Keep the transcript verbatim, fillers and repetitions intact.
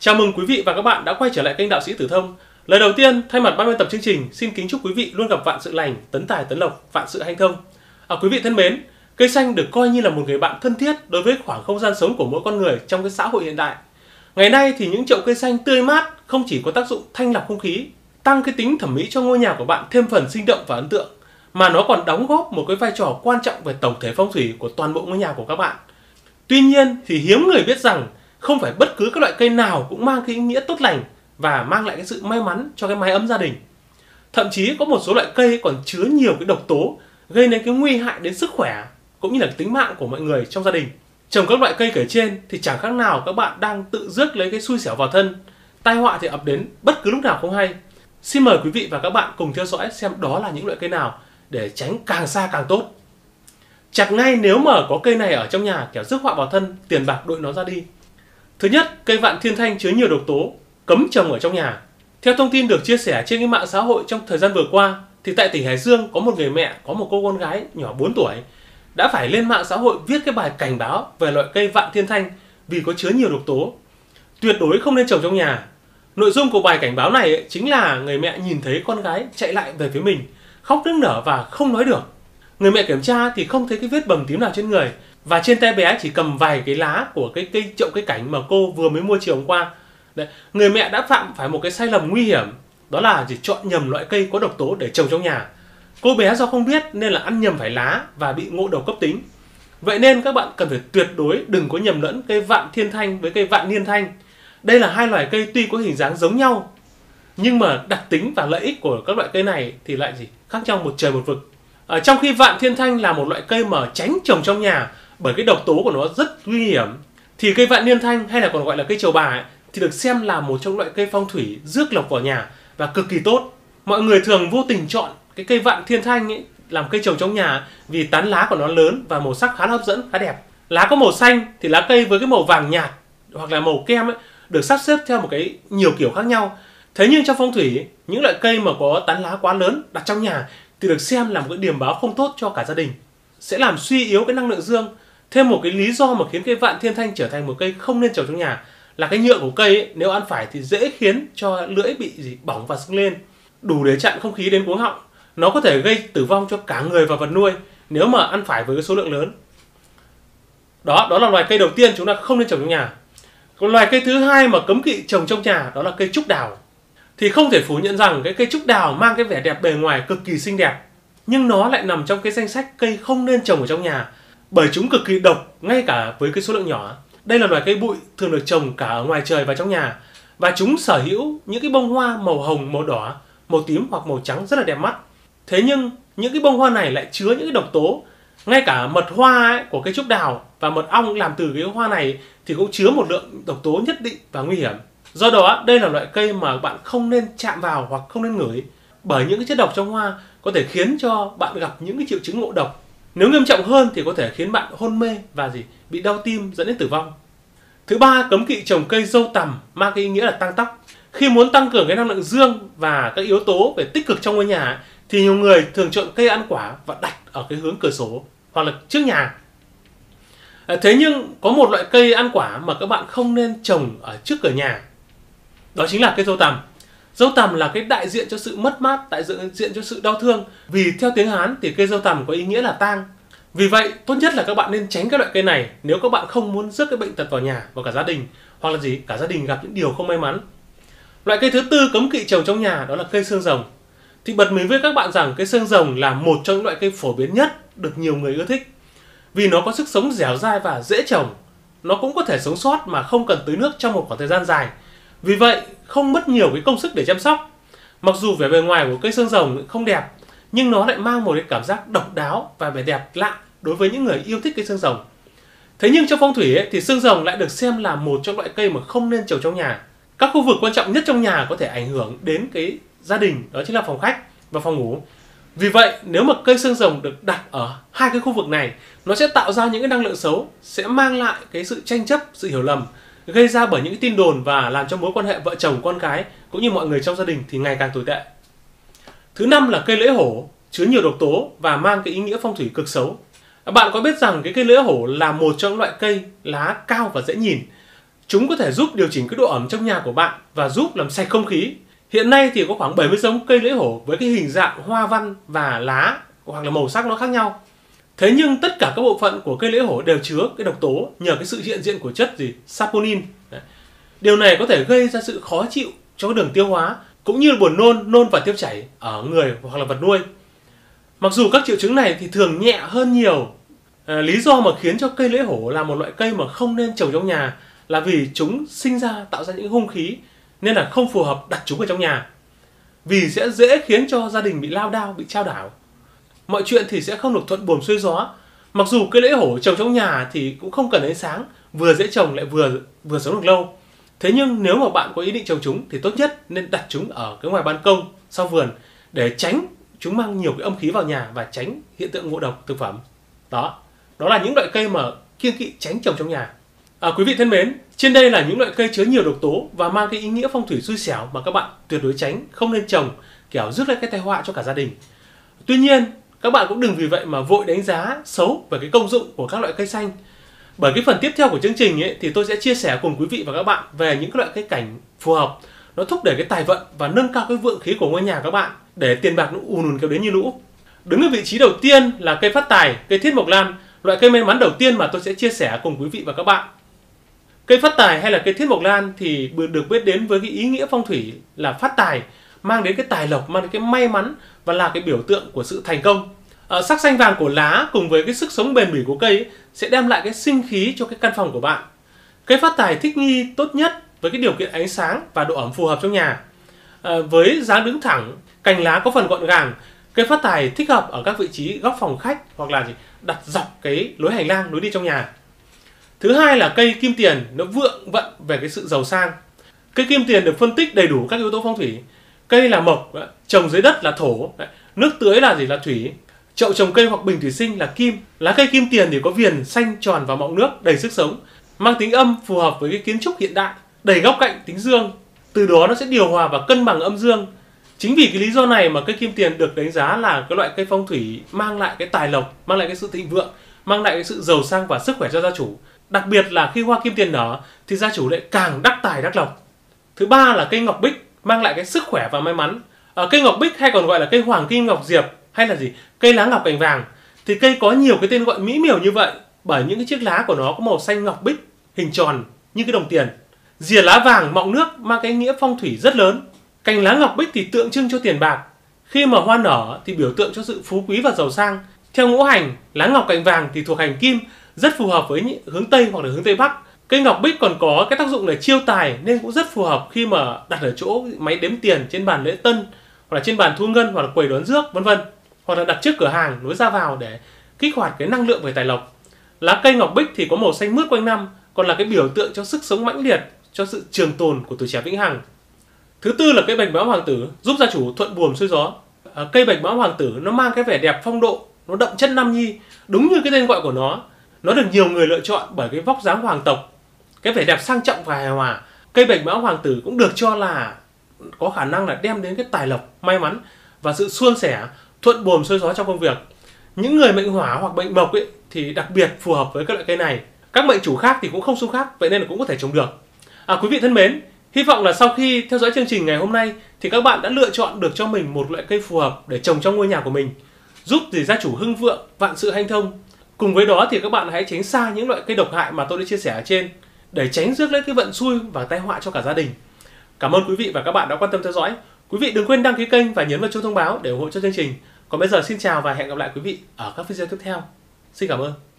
Chào mừng quý vị và các bạn đã quay trở lại kênh Đạo Sĩ Tử Thông. Lời đầu tiên, thay mặt ban biên tập chương trình, xin kính chúc quý vị luôn gặp vạn sự lành, tấn tài tấn lộc, vạn sự hanh thông. À, quý vị thân mến, cây xanh được coi như là một người bạn thân thiết đối với khoảng không gian sống của mỗi con người trong cái xã hội hiện đại. Ngày nay thì những chậu cây xanh tươi mát không chỉ có tác dụng thanh lọc không khí, tăng cái tính thẩm mỹ cho ngôi nhà của bạn thêm phần sinh động và ấn tượng, mà nó còn đóng góp một cái vai trò quan trọng về tổng thể phong thủy của toàn bộ ngôi nhà của các bạn. Tuy nhiên thì hiếm người biết rằng không phải bất cứ các loại cây nào cũng mang cái ý nghĩa tốt lành và mang lại cái sự may mắn cho cái mái ấm gia đình. Thậm chí có một số loại cây còn chứa nhiều cái độc tố gây nên cái nguy hại đến sức khỏe cũng như là tính mạng của mọi người trong gia đình. Trồng các loại cây kể trên thì chẳng khác nào các bạn đang tự rước lấy cái xui xẻo vào thân, tai họa thì ập đến bất cứ lúc nào không hay. Xin mời quý vị và các bạn cùng theo dõi xem đó là những loại cây nào để tránh càng xa càng tốt. Chặt ngay nếu mà có cây này ở trong nhà, kẻo rước họa vào thân, tiền bạc đội nó ra đi. Thứ nhất, cây vạn thiên thanh chứa nhiều độc tố, cấm trồng ở trong nhà. Theo thông tin được chia sẻ trên cái mạng xã hội trong thời gian vừa qua, thì tại tỉnh Hải Dương có một người mẹ có một cô con gái nhỏ bốn tuổi đã phải lên mạng xã hội viết cái bài cảnh báo về loại cây vạn thiên thanh vì có chứa nhiều độc tố, tuyệt đối không nên trồng trong nhà. Nội dung của bài cảnh báo này ấy, chính là người mẹ nhìn thấy con gái chạy lại về phía mình, khóc nức nở và không nói được. Người mẹ kiểm tra thì không thấy cái vết bầm tím nào trên người, và trên tay bé chỉ cầm vài cái lá của cái cây chậu cây cảnh mà cô vừa mới mua chiều hôm qua. Đấy, người mẹ đã phạm phải một cái sai lầm nguy hiểm, đó là chỉ chọn nhầm loại cây có độc tố để trồng trong nhà. Cô bé do không biết nên là ăn nhầm phải lá và bị ngộ độc cấp tính. Vậy nên các bạn cần phải tuyệt đối đừng có nhầm lẫn cây vạn thiên thanh với cây vạn niên thanh. Đây là hai loài cây tuy có hình dáng giống nhau, nhưng mà đặc tính và lợi ích của các loại cây này thì lại gì khác nhau một trời một vực. Ở trong khi vạn thiên thanh là một loại cây mà tránh trồng trong nhà bởi cái độc tố của nó rất nguy hiểm, thì cây vạn niên thanh hay là còn gọi là cây trầu bà ấy, thì được xem là một trong loại cây phong thủy rước lộc vào nhà và cực kỳ tốt. Mọi người thường vô tình chọn cái cây vạn thiên thanh ấy làm cây trồng trong nhà vì tán lá của nó lớn và màu sắc khá hấp dẫn, khá đẹp. Lá có màu xanh thì lá cây với cái màu vàng nhạt hoặc là màu kem ấy được sắp xếp theo một cái nhiều kiểu khác nhau. Thế nhưng trong phong thủy, những loại cây mà có tán lá quá lớn đặt trong nhà thì được xem là một cái điềm báo không tốt cho cả gia đình, sẽ làm suy yếu cái năng lượng dương. Thêm một cái lý do mà khiến cây vạn thiên thanh trở thành một cây không nên trồng trong nhà là cái nhựa của cây ấy, nếu ăn phải thì dễ khiến cho lưỡi bị gì bỏng và sưng lên, đủ để chặn không khí đến cuống họng. Nó có thể gây tử vong cho cả người và vật nuôi nếu mà ăn phải với cái số lượng lớn. Đó, đó là loài cây đầu tiên chúng ta không nên trồng trong nhà. Còn loài cây thứ hai mà cấm kỵ trồng trong nhà đó là cây trúc đào. Thì không thể phủ nhận rằng cái cây trúc đào mang cái vẻ đẹp bề ngoài cực kỳ xinh đẹp, nhưng nó lại nằm trong cái danh sách cây không nên trồng ở trong nhà bởi chúng cực kỳ độc ngay cả với cái số lượng nhỏ. Đây là loài cây bụi thường được trồng cả ở ngoài trời và trong nhà, và chúng sở hữu những cái bông hoa màu hồng, màu đỏ, màu tím hoặc màu trắng rất là đẹp mắt. Thế nhưng những cái bông hoa này lại chứa những cái độc tố. Ngay cả mật hoa ấy, của cây trúc đào và mật ong làm từ cái hoa này thì cũng chứa một lượng độc tố nhất định và nguy hiểm. Do đó đây là loại cây mà bạn không nên chạm vào hoặc không nên ngửi, bởi những cái chất độc trong hoa có thể khiến cho bạn gặp những cái triệu chứng ngộ độc. Nếu nghiêm trọng hơn thì có thể khiến bạn hôn mê và gì bị đau tim dẫn đến tử vong. Thứ ba, cấm kỵ trồng cây dâu tằm mang cái ý nghĩa là tăng tóc. Khi muốn tăng cường cái năng lượng dương và các yếu tố về tích cực trong ngôi nhà thì nhiều người thường chọn cây ăn quả và đặt ở cái hướng cửa sổ hoặc là trước nhà. Thế nhưng có một loại cây ăn quả mà các bạn không nên trồng ở trước cửa nhà, đó chính là cây dâu tằm. Dâu tằm là cái đại diện cho sự mất mát, đại diện cho sự đau thương. Vì theo tiếng Hán thì cây dâu tằm có ý nghĩa là tang. Vì vậy tốt nhất là các bạn nên tránh các loại cây này nếu các bạn không muốn rước cái bệnh tật vào nhà và cả gia đình, hoặc là gì cả gia đình gặp những điều không may mắn. Loại cây thứ tư cấm kỵ trồng trong nhà đó là cây xương rồng. Thì bật mí với các bạn rằng cây xương rồng là một trong những loại cây phổ biến nhất được nhiều người ưa thích, vì nó có sức sống dẻo dai và dễ trồng. Nó cũng có thể sống sót mà không cần tưới nước trong một khoảng thời gian dài, vì vậy không mất nhiều cái công sức để chăm sóc. Mặc dù vẻ bề ngoài của cây xương rồng không đẹp, nhưng nó lại mang một cái cảm giác độc đáo và vẻ đẹp lạ đối với những người yêu thích cây xương rồng. Thế nhưng trong phong thủy ấy, thì xương rồng lại được xem là một trong loại cây mà không nên trồng trong nhà. Các khu vực quan trọng nhất trong nhà có thể ảnh hưởng đến cái gia đình, đó chính là phòng khách và phòng ngủ. Vì vậy nếu mà cây xương rồng được đặt ở hai cái khu vực này, nó sẽ tạo ra những cái năng lượng xấu, sẽ mang lại cái sự tranh chấp, sự hiểu lầm, gây ra bởi những cái tin đồn và làm cho mối quan hệ vợ chồng con cái cũng như mọi người trong gia đình thì ngày càng tồi tệ. Thứ năm là cây lưỡi hổ, chứa nhiều độc tố và mang cái ý nghĩa phong thủy cực xấu. Bạn có biết rằng cái cây lưỡi hổ là một trong những loại cây lá cao và dễ nhìn, Chúng có thể giúp điều chỉnh cái độ ẩm trong nhà của bạn và giúp làm sạch không khí. Hiện nay thì có khoảng bảy mươi giống cây lưỡi hổ với cái hình dạng hoa văn và lá hoặc là màu sắc nó khác nhau. Thế nhưng tất cả các bộ phận của cây lưỡi hổ đều chứa cái độc tố nhờ cái sự hiện diện của chất gì? Saponin. Đấy. Điều này có thể gây ra sự khó chịu cho cái đường tiêu hóa cũng như buồn nôn, nôn và tiêu chảy ở người hoặc là vật nuôi. Mặc dù các triệu chứng này thì thường nhẹ hơn nhiều. À, lý do mà khiến cho cây lưỡi hổ là một loại cây mà không nên trồng trong nhà là vì chúng sinh ra tạo ra những hung khí nên là không phù hợp đặt chúng ở trong nhà. Vì sẽ dễ khiến cho gia đình bị lao đao, bị chao đảo. Mọi chuyện thì sẽ không được thuận buồm xuôi gió. Mặc dù cây lưỡi hổ trồng trong nhà thì cũng không cần ánh sáng, vừa dễ trồng lại vừa vừa sống được lâu. Thế nhưng nếu mà bạn có ý định trồng chúng thì tốt nhất nên đặt chúng ở cái ngoài ban công, sau vườn để tránh chúng mang nhiều cái âm khí vào nhà và tránh hiện tượng ngộ độc thực phẩm. Đó, đó là những loại cây mà kiêng kỵ tránh trồng trong nhà. À, quý vị thân mến, trên đây là những loại cây chứa nhiều độc tố và mang cái ý nghĩa phong thủy xui xẻo mà các bạn tuyệt đối tránh, không nên trồng, kẻo rước lại cái tai họa cho cả gia đình. Tuy nhiên, các bạn cũng đừng vì vậy mà vội đánh giá xấu về cái công dụng của các loại cây xanh. Bởi cái phần tiếp theo của chương trình ấy, thì tôi sẽ chia sẻ cùng quý vị và các bạn về những cái loại cây cảnh phù hợp, nó thúc đẩy cái tài vận và nâng cao cái vượng khí của ngôi nhà các bạn để tiền bạc nó ùn ùn kéo đến như lũ. Đứng ở vị trí đầu tiên là cây phát tài, cây thiết mộc lan, loại cây may mắn đầu tiên mà tôi sẽ chia sẻ cùng quý vị và các bạn. Cây phát tài hay là cây thiết mộc lan thì được biết đến với cái ý nghĩa phong thủy là phát tài, mang đến cái tài lộc, mang đến cái may mắn và là cái biểu tượng của sự thành công. À, sắc xanh vàng của lá cùng với cái sức sống bền bỉ của cây ấy, sẽ đem lại cái sinh khí cho cái căn phòng của bạn. Cây phát tài thích nghi tốt nhất với cái điều kiện ánh sáng và độ ẩm phù hợp trong nhà. À, với dáng đứng thẳng, cành lá có phần gọn gàng, cây phát tài thích hợp ở các vị trí góc phòng khách hoặc là gì, đặt dọc cái lối hành lang lối đi trong nhà. Thứ hai là cây kim tiền, nó vượng vận về cái sự giàu sang. Cây kim tiền được phân tích đầy đủ các yếu tố phong thủy. Cây là mộc, trồng dưới đất là thổ, nước tưới là gì là thủy, chậu trồng cây hoặc bình thủy sinh là kim. Lá cây kim tiền thì có viền xanh tròn và mọng nước, đầy sức sống, mang tính âm phù hợp với cái kiến trúc hiện đại, đầy góc cạnh tính dương. Từ đó nó sẽ điều hòa và cân bằng âm dương. Chính vì cái lý do này mà cây kim tiền được đánh giá là cái loại cây phong thủy mang lại cái tài lộc, mang lại cái sự thịnh vượng, mang lại cái sự giàu sang và sức khỏe cho gia chủ. Đặc biệt là khi hoa kim tiền nở thì gia chủ lại càng đắc tài đắc lộc. Thứ ba là cây ngọc bích, mang lại cái sức khỏe và may mắn. À, cây ngọc bích hay còn gọi là cây hoàng kim ngọc diệp hay là gì cây lá ngọc cành vàng thì cây có nhiều cái tên gọi mỹ miều như vậy bởi những cái chiếc lá của nó có màu xanh ngọc bích, hình tròn như cái đồng tiền. Rìa lá vàng mọng nước mang cái nghĩa phong thủy rất lớn. Cành lá ngọc bích thì tượng trưng cho tiền bạc. Khi mà hoa nở thì biểu tượng cho sự phú quý và giàu sang. Theo ngũ hành, lá ngọc cành vàng thì thuộc hành kim, rất phù hợp với hướng Tây hoặc là hướng Tây Bắc. Cây ngọc bích còn có cái tác dụng là chiêu tài nên cũng rất phù hợp khi mà đặt ở chỗ máy đếm tiền trên bàn lễ tân hoặc là trên bàn thu ngân hoặc là quầy đón rước vân vân, hoặc là đặt trước cửa hàng lối ra vào để kích hoạt cái năng lượng về tài lộc. Lá cây ngọc bích thì có màu xanh mướt quanh năm, còn là cái biểu tượng cho sức sống mãnh liệt, cho sự trường tồn của tuổi trẻ vĩnh hằng. Thứ tư là cây bạch mão hoàng tử, giúp gia chủ thuận buồm xuôi gió. À, cây bạch mão hoàng tử nó mang cái vẻ đẹp phong độ, nó đậm chất nam nhi, đúng như cái tên gọi của nó. Nó được nhiều người lựa chọn bởi cái vóc dáng hoàng tộc, cái vẻ đẹp sang trọng và hài hòa. Cây bạch mão hoàng tử cũng được cho là có khả năng là đem đến cái tài lộc, may mắn và sự suôn sẻ, thuận buồm xuôi gió trong công việc. Những người mệnh hỏa hoặc mệnh mộc ấy thì đặc biệt phù hợp với các loại cây này. Các mệnh chủ khác thì cũng không xung khác, vậy nên là cũng có thể trồng được. À, quý vị thân mến, hy vọng là sau khi theo dõi chương trình ngày hôm nay thì các bạn đã lựa chọn được cho mình một loại cây phù hợp để trồng trong ngôi nhà của mình, giúp gì gia chủ hưng vượng, vạn sự hanh thông. Cùng với đó thì các bạn hãy tránh xa những loại cây độc hại mà tôi đã chia sẻ ở trên để tránh rước lấy cái vận xui và tai họa cho cả gia đình. Cảm ơn quý vị và các bạn đã quan tâm theo dõi. Quý vị đừng quên đăng ký kênh và nhấn vào chuông thông báo để ủng hộ cho chương trình. Còn bây giờ xin chào và hẹn gặp lại quý vị ở các video tiếp theo. Xin cảm ơn.